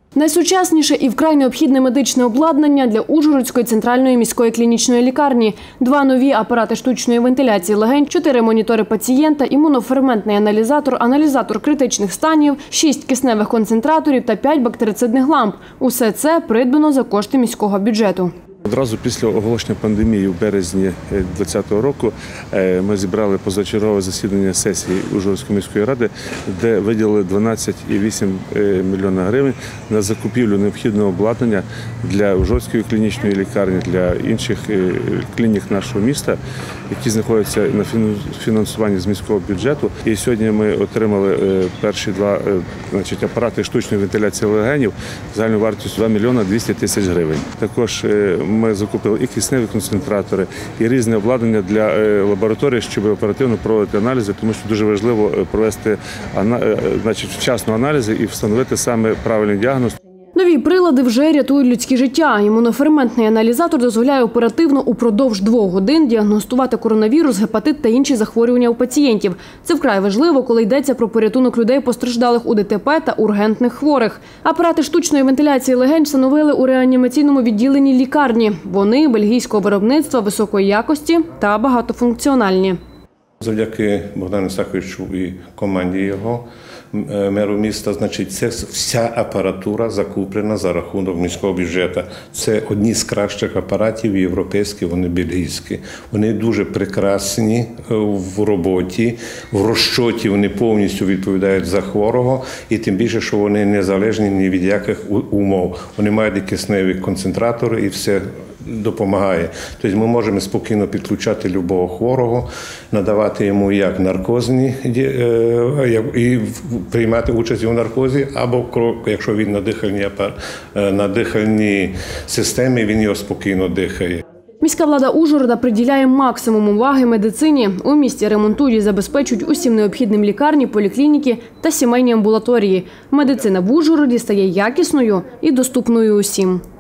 Найсучасніше і вкрай необхідне медичне обладнання для Ужгородської центральної міської клінічної лікарні. 2 нові апарати штучної вентиляції легень, 4 монітори пацієнта, імуноферментний аналізатор, аналізатор критичних станів, 6 кисневих концентраторів та 5 бактерицидних ламп. Усе це придбано за кошти міського бюджету. Одразу після оголошення пандемії в березні 2020 року ми зібрали позачергове засідання сесії Ужгородської міської ради, де виділили 12,8 мільйона гривень на закупівлю необхідного обладнання для Ужгородської клінічної лікарні, для інших клінік нашого міста, які знаходяться на фінансуванні з міського бюджету. І сьогодні ми отримали перші 2 апарати штучної вентиляції легенів загальною вартістю 2 мільйона 200 тисяч гривень. Також ми закупили і кисневі концентратори, і різне обладнання для лабораторії, щоб оперативно проводити аналізи, тому що дуже важливо провести вчасно аналізи і встановити саме правильний діагноз. Нові прилади вже рятують людські життя. Імуноферментний аналізатор дозволяє оперативно упродовж 2 годин діагностувати коронавірус, гепатит та інші захворювання у пацієнтів. Це вкрай важливо, коли йдеться про порятунок людей, постраждалих у ДТП та ургентних хворих. Апарати штучної вентиляції легень встановили у реанімаційному відділенні лікарні. Вони бельгійського виробництва, високої якості та багатофункціональні. Завдяки Богдану Саховичу і команді його, меру міста, це вся апаратура закуплена за рахунок міського бюджету. Це одні з кращих апаратів європейські, вони бельгійські. Вони дуже прекрасні в роботі, в розчоті вони повністю відповідають за хворого, і тим більше, що вони не залежні ні від яких умов. Вони мають і кисневі концентратори і все допомагає. Тобто ми можемо спокійно підключати любого хворого, надавати йому як наркозні, і приймати участь у наркозі, або якщо він на дихальній системі, він його спокійно дихає. Міська влада Ужгорода приділяє максимум уваги медицині. У місті ремонтують і забезпечують усім необхідним лікарні, поліклініки та сімейні амбулаторії. Медицина в Ужгороді стає якісною і доступною усім.